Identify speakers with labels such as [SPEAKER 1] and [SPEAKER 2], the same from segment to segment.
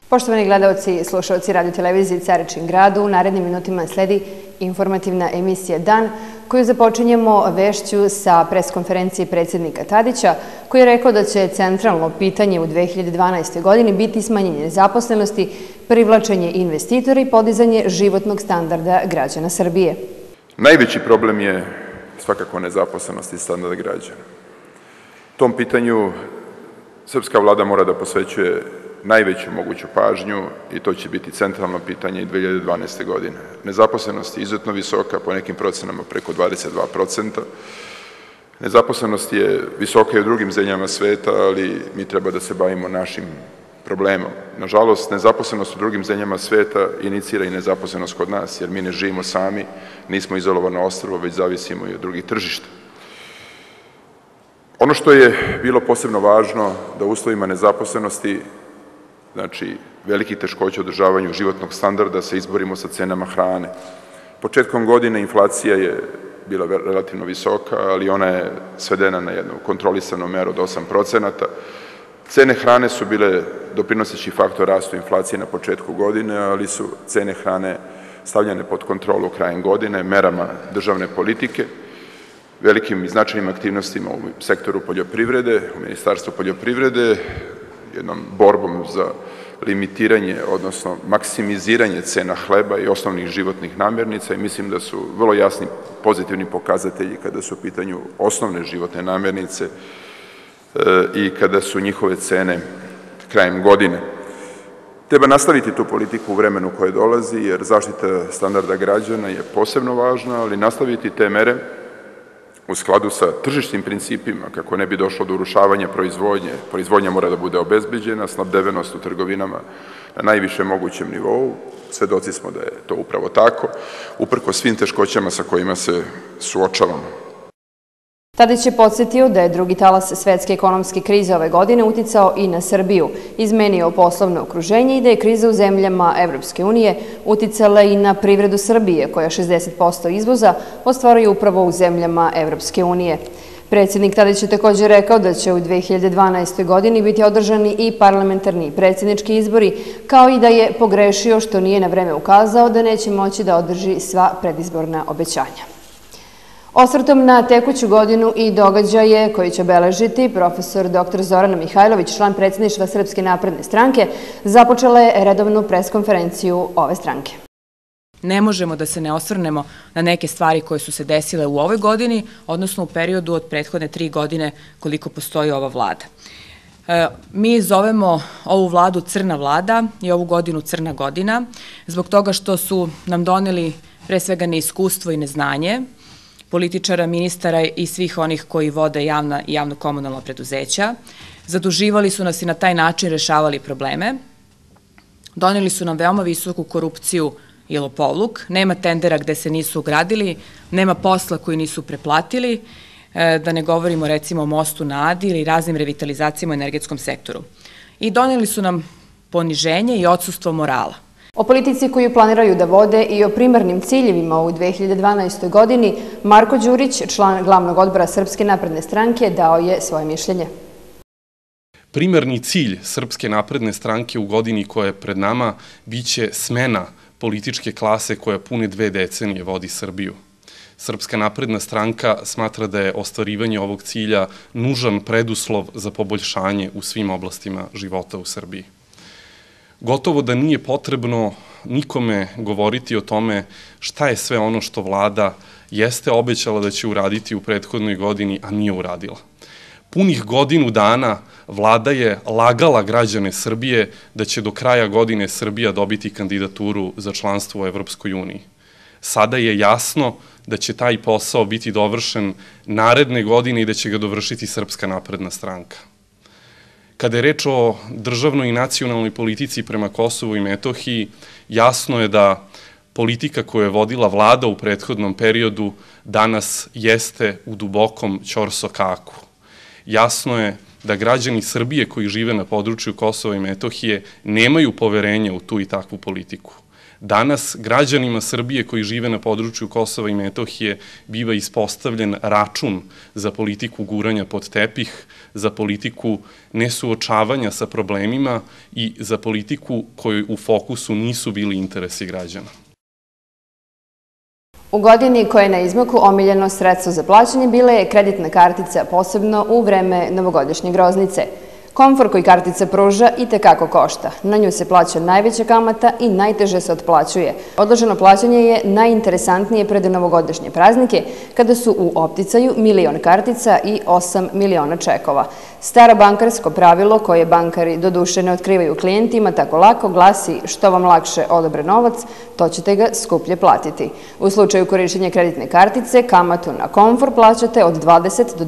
[SPEAKER 1] Poštovani gledalci i slušalci radio televizije Caričin gradu, u narednim minutima sledi informativna emisija Dan, koju započinjemo vešću sa preskonferencije predsjednika Tadića, koji je rekao da će centralno pitanje u 2012. godini biti smanjenje nezaposlenosti, privlačenje investitora i podizanje životnog standarda građana Srbije.
[SPEAKER 2] Najveći problem je svakako nezaposlenost i standard građana. Tom pitanju srpska vlada mora da posvećuje najveću moguću pažnju i to će biti centralno pitanje i 2012. godine. Nezaposlenost je izuzetno visoka, po nekim procenama preko 22%. Nezaposlenost je visoka i u drugim zemljama sveta, ali mi treba da se bavimo našim problemom. Nažalost, nezaposlenost u drugim zemljama sveta inicira i nezaposlenost kod nas, jer mi ne živimo sami, nismo izolovano ostrvo, već zavisimo i od drugih tržišta. Ono što je bilo posebno važno da u uslovima nezaposlenosti, znači velikih teškoća u održavanju životnog standarda, se izborimo sa cenama hrane. Početkom godine inflacija je bila relativno visoka, ali ona je svedena na jednu kontrolisanu meru od 8%. Cene hrane su bile doprinoseći faktor rastu inflacije na početku godine, ali su cene hrane stavljene pod kontrolu krajem godine merama državne politike, velikim i značajnim aktivnostima u sektoru poljoprivrede, u Ministarstvu poljoprivrede, jednom borbom za limitiranje, odnosno maksimiziranje cena hleba i osnovnih životnih namirnica i mislim da su vrlo jasni pozitivni pokazatelji kada su u pitanju osnovne životne namirnice i kada su njihove cene krajem godine. Treba nastaviti tu politiku u vremenu koje dolazi, jer zaštita standarda građana je posebno važna, ali nastaviti te mere u skladu sa tržišnim principima, kako ne bi došlo do urušavanja proizvodnje. Proizvodnja mora da bude obezbeđena, snabdevenost u trgovinama na najvišem mogućem nivou. Svedoci smo da je to upravo tako, uprkos svim teškoćama sa kojima se suočavamo.
[SPEAKER 1] Tadić je podsjetio da je drugi talas svetske ekonomske krize ove godine uticao i na Srbiju, izmenio poslovno okruženje i da je kriza u zemljama Evropske unije uticala i na privredu Srbije, koja 60% izvoza ostvaruje upravo u zemljama Evropske unije. Predsjednik Tadić je također rekao da će u 2012. godini biti održani i parlamentarni i predsjednički izbori, kao i da je pogrešio što nije na vreme ukazao da neće moći da održi sva predizborna obećanja. Osvrtom na tekuću godinu i događaje koji će obeležiti profesor dr. Zorana Mihajlović, član predsjedništva Srpske napredne stranke, započela je redovnu preskonferenciju ove stranke.
[SPEAKER 3] Ne možemo da se ne osvrnemo na neke stvari koje su se desile u ovoj godini, odnosno u periodu od prethodne 3 godine koliko postoji ova vlada. Mi zovemo ovu vladu Crna vlada i ovu godinu Crna godina, zbog toga što su nam doneli pre svega neiskustvo i neznanje političara, ministara i svih onih koji vode javna i javno-komunalna preduzeća. Zaduživali su nas i na taj način rešavali probleme. Doneli su nam veoma visoku korupciju i lopovluk. Nema tendera gde se nisu ugradili, nema posla koji nisu preplatili, da ne govorimo recimo o mostu na Adi ili raznim revitalizacijama u energetskom sektoru. I doneli su nam poniženje i odsustvo morala.
[SPEAKER 1] O politici koju planiraju da vode i o primarnim ciljevima u 2012. godini Marko Đurić, član glavnog odbora Srpske napredne stranke, dao je svoje mišljenje.
[SPEAKER 4] Primarni cilj Srpske napredne stranke u godini koja je pred nama biće smena političke klase koja pune 2 decenije vodi Srbiju. Srpska napredna stranka smatra da je ostvarivanje ovog cilja nužan preduslov za poboljšanje u svim oblastima života u Srbiji. Gotovo da nije potrebno nikome govoriti o tome šta je sve ono što vlada jeste obećala da će uraditi u prethodnoj godini, a nije uradila. Punih godinu dana vlada je lagala građane Srbije da će do kraja godine Srbija dobiti kandidaturu za članstvo u Evropskoj uniji. Sada je jasno da će taj posao biti dovršen naredne godine i da će ga dovršiti Srpska napredna stranka. Kada je reč o državnoj i nacionalnoj politici prema Kosovu i Metohiji, jasno je da politika koju je vodila vlada u prethodnom periodu danas jeste u dubokom ćorsokaku. Jasno je da građani Srbije koji žive na području Kosova i Metohije nemaju poverenja u tu i takvu politiku. Danas građanima Srbije koji žive na području Kosova i Metohije biva ispostavljen račun za politiku guranja pod tepih, za politiku nesuočavanja sa problemima i za politiku kojoj u fokusu nisu bili interesi građana.
[SPEAKER 1] U godini koja je na izmaku omiljeno sredstvo za plaćanje bila je kreditna kartica, posebno u vreme novogodišnje groznice. Komfor koji kartica pruža i tekako košta. Na nju se plaća najveća kamata i najteže se otplaćuje. Odloženo plaćanje je najinteresantnije pred novogodišnje praznike, kada su u opticaju 1.000.000 kartica i 8 miliona čekova. Staro bankarsko pravilo koje bankari doduše ne otkrivaju klijentima tako lako glasi: što vam lakše odobre novac, to ćete ga skuplje platiti. U slučaju korišćenja kreditne kartice, kamatu na Komfor plaćate od 20 do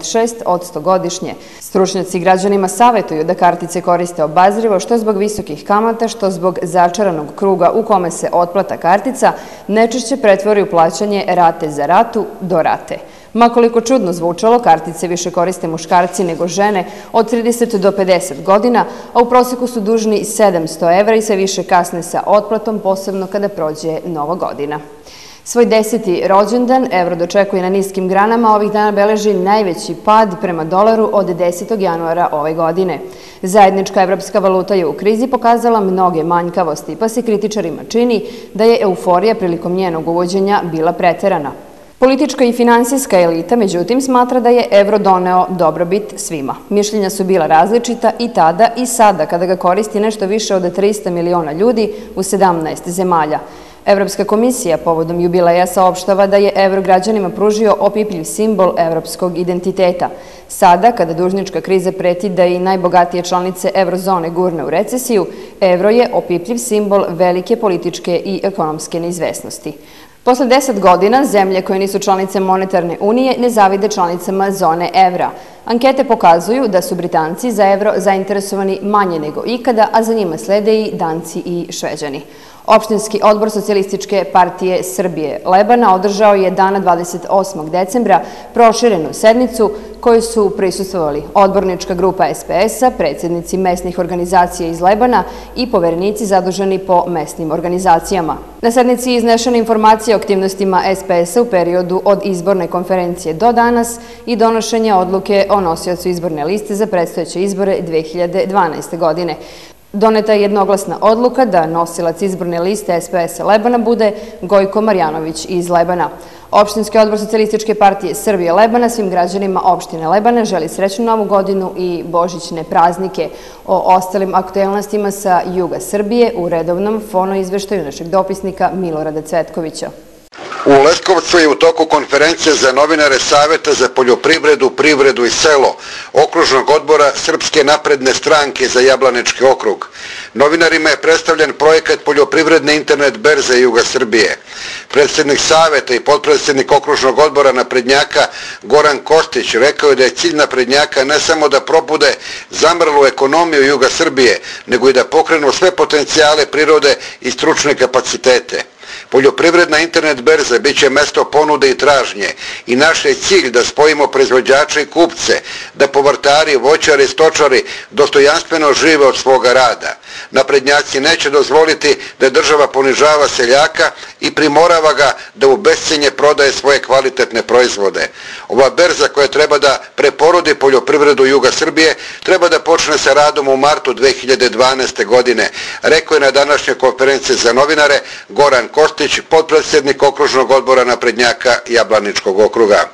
[SPEAKER 1] 26% godišnje. Stručnjaci građanima savetuju da kartice koriste obazrivo, što zbog visokih kamata, što zbog začaranog kruga u kome se otplata kartica najčešće pretvori u plaćanje rate za ratu do rate. Makoliko čudno zvučalo, kartice više koriste muškarci nego žene od 30 do 50 godina, a u proseku su dužni 700 evra i sve više kasne sa otplatom, posebno kada prođe Nova godina. Svoj 10. rođendan evro dočekuje na niskim granama, ovih dana beleži najveći pad prema dolaru od 10. januara ove godine. Zajednička evropska valuta je u krizi pokazala mnoge manjkavosti, pa se kritičarima čini da je euforija prilikom njenog uvođenja bila preterana. Politička i finansijska elita, međutim, smatra da je evro doneo dobrobit svima. Mišljenja su bila različita i tada i sada, kada ga koristi nešto više od 300 miliona ljudi u 17 zemalja. Evropska komisija povodom jubileja saopštava da je evro građanima pružio opipljiv simbol evropskog identiteta. Sada, kada dužnička kriza preti da i najbogatije članice eurozone gurne u recesiju, evro je opipljiv simbol velike političke i ekonomske neizvesnosti. Posle 10 godina, zemlje koje nisu članice monetarne unije ne zavide članicama zone evra. Ankete pokazuju da su Britanci za evro zainteresovani manje nego ikada, a za njima slede i Danci i Šveđani. Opštinski odbor Socijalističke partije Srbije Lebana održao je dana 28. decembra proširenu sednicu koju su prisustvovali odbornička grupa SPS-a, predsjednici mesnih organizacija iz Lebana i poverenici zaduženi po mesnim organizacijama. Na sednici je iznešena informacija o aktivnostima SPS-a u periodu od izborne konferencije do danas i donošenja odluke o nosiocu izborne liste za predstojeće izbore 2012. godine. Doneta je jednoglasna odluka da nosilac izborne liste SPS-a Lebana bude Gojko Marjanović iz Lebana. Opštinski odbor Socijalističke partije Srbije Lebana svim građanima opštine Lebana želi srećnu Novu godinu i božićne praznike. O ostalim aktuelnostima sa juga Srbije u redovnom fono izveštaju našeg dopisnika Milorada Cvetkovića.
[SPEAKER 5] U Leskovcu je u toku konferencije za novinare Saveta za poljoprivredu, privredu i selo okružnog odbora Srpske napredne stranke za Jablanički okrug. Novinarima je predstavljen projekat poljoprivredne internet berze Juga Srbije. Predsjednik Saveta i potpredsjednik okružnog odbora naprednjaka Goran Kostić rekao je da je cilj naprednjaka ne samo da probude zamrlu ekonomiju Juga Srbije, nego i da pokrenu sve potencijale prirode i stručne kapacitete. Poljoprivredna internet berza bit će mesto ponude i tražnje i naš je cilj da spojimo proizvođače i kupce, da povrtari, voćari i stočari dostojanstveno žive od svoga rada. Naprednjaci neće dozvoliti da država ponižava seljaka i primorava ga da u bescenje prodaje svoje kvalitetne proizvode. Ova berza koja treba da preporodi poljoprivredu Juga Srbije treba da počne sa radom u martu 2012. godine, rekao je na današnjoj konferenciji za novinare Goran Kostić, potpredsjednik okružnog odbora naprednjaka Jablaničkog okruga.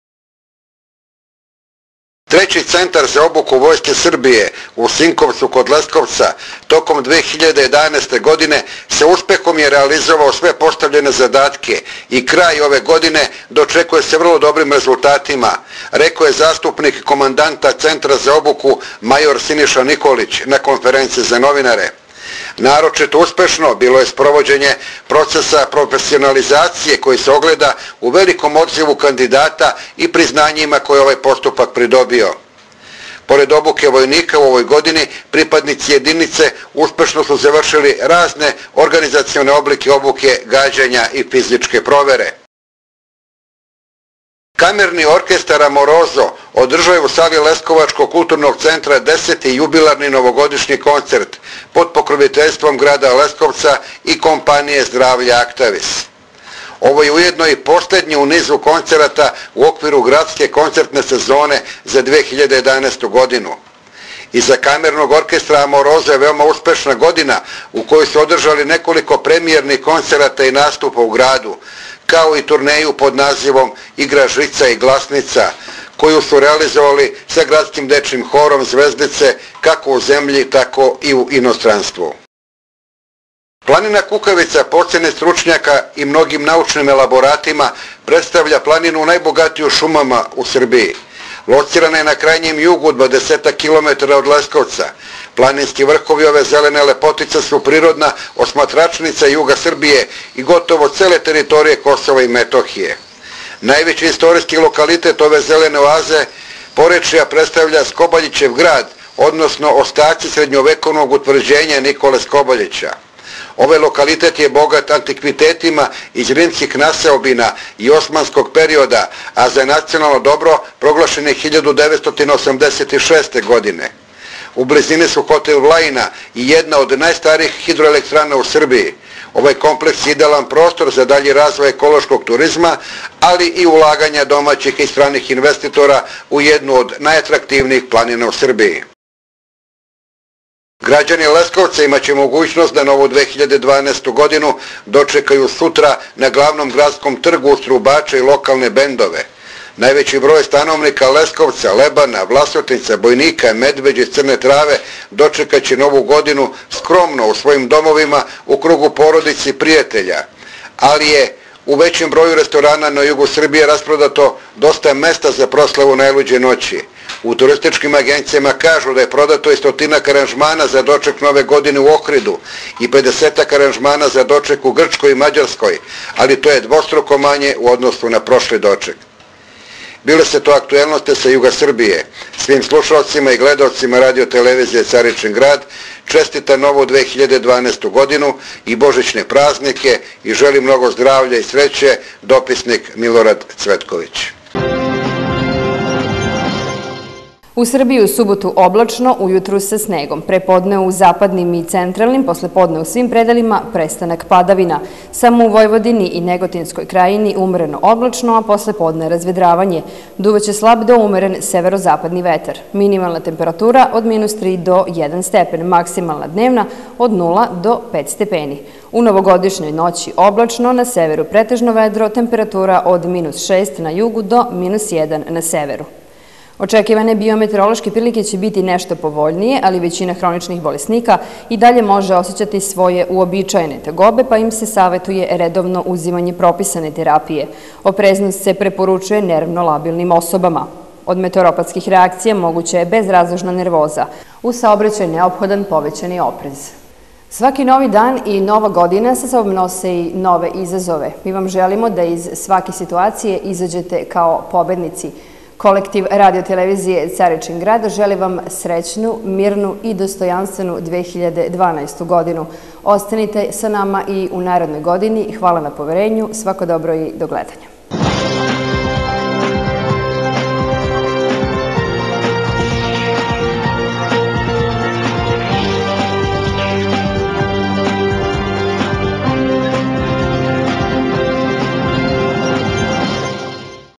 [SPEAKER 5] Treći centar za obuku Vojske Srbije u Sinkovcu kod Leskovca tokom 2011. godine sa uspehom je realizovao sve postavljene zadatke i kraj ove godine dočekuje se vrlo dobrim rezultatima, rekao je zastupnik komandanta Centra za obuku major Siniša Nikolić na konferenciji za novinare. Naročito uspešno bilo je sprovođenje procesa profesionalizacije koji se ogleda u velikom odzivu kandidata i priznanjima koje ovaj postupak pridobio. Pored obuke vojnika u ovoj godini, pripadnici jedinice uspešno su završili razne organizacione oblike obuke, gađanja i fizičke provere. Kamerni orkestar Amoroso održao je u sali Leskovačkog kulturnog centra 10. jubilarni novogodišnji koncert pod pokroviteljstvom grada Leskovca i kompanije Zdravlja Aktavis. Ovo je ujedno i posljednji u nizu koncerata u okviru gradske koncertne sezone za 2011. godinu. Iza kamernog orkestra Amoroso je veoma uspešna godina u kojoj su održali nekoliko premijernih koncerata i nastupa u gradu, kao i turneju pod nazivom Igra žica i glasnica, koju su realizovali sa gradskim dečjim horom Zvezdice kako u zemlji, tako i u inostranstvu. Planina Kukavica, po oceni stručnjaka i mnogim naučnim elaboratima, predstavlja planinu najbogatiju šumama u Srbiji. Locirana je na krajnjem jugu od 20 km od Leskovca. Planinski vrhovi ove zelene lepotice su prirodna osmatračnica juga Srbije i gotovo cele teritorije Kosova i Metohije. Najveći istorijski lokalitet ove zelene oaze Porečija predstavlja Skobaljićev grad, odnosno ostaci srednjovekovnog utvrđenja Nikole Skobaljića. Ovaj lokalitet je bogat antikvitetima iz rimskih naseobina i osmanskog perioda, a za nacionalno dobro proglašen je 1986. godine. U blizini su hotel Vlajina i jedna od najstarijih hidroelektrana u Srbiji. Ovaj kompleks je idealan prostor za dalji razvoj ekološkog turizma, ali i ulaganja domaćih i stranih investitora u jednu od najatraktivnijih planina u Srbiji. Građani Leskovca imaće mogućnost da novu 2012. godinu dočekaju sutra na glavnom gradskom trgu uz trubače i lokalne bendove. Najveći broj stanovnika Leskovca, Lebana, Vlasotinca, Bojnika, Medveđe i Crne Trave dočekaće novu godinu skromno u svojim domovima u krugu porodici i prijatelja, ali je u većem broju restorana na jugu Srbije rasprodato dosta mesta za proslavu najluđe noći. U turističkim agencijama kažu da je prodato i 100 aranžmana za doček nove godine u Ohridu i 50 aranžmana za doček u Grčkoj i Mađarskoj, ali to je dvostruko manje u odnosu na prošli doček. Bile se to aktuelnosti sa juga Srbije. Svim slušalcima i gledalcima radio televizije Caričin grad čestita novu 2012. godinu i božićne praznike i želi mnogo zdravlja i sreće, dopisnik Milorad Cvetković.
[SPEAKER 1] U Srbiji u subotu oblačno, ujutru sa snegom. Prepodne u zapadnim i centralnim, poslepodne u svim predelima prestanak padavina. Samo u Vojvodini i Negotinskoj krajini umereno oblačno, a poslepodne razvedravanje. Duvaće slab do umeren severozapadni vetar. Minimalna temperatura od -3 do 1 stepen, maksimalna dnevna od 0 do 5 stepeni. U novogodišnjoj noći oblačno, na severu pretežno vedro, temperatura od -6 na jugu do -1 na severu. Očekivane biometeorološke prilike će biti nešto povoljnije, ali većina hroničnih bolesnika i dalje može osjećati svoje uobičajene tegobe, pa im se savetuje redovno uzimanje propisane terapije. Opreznost se preporučuje nervno labilnim osobama. Od meteoropatskih reakcija moguće je bezrazložna nervoza. U saobraćaju neophodan povećani oprez. Svaki novi dan i nova godina sa sobom nose i nove izazove. Mi vam želimo da iz svake situacije izađete kao pobednici. Kolektiv radiotelevizije Caričin grad želi vam srećnu, mirnu i dostojanstvenu 2012. godinu. Ostanite sa nama i u narednoj godini. Hvala na poverenju, svako dobro i do gledanja.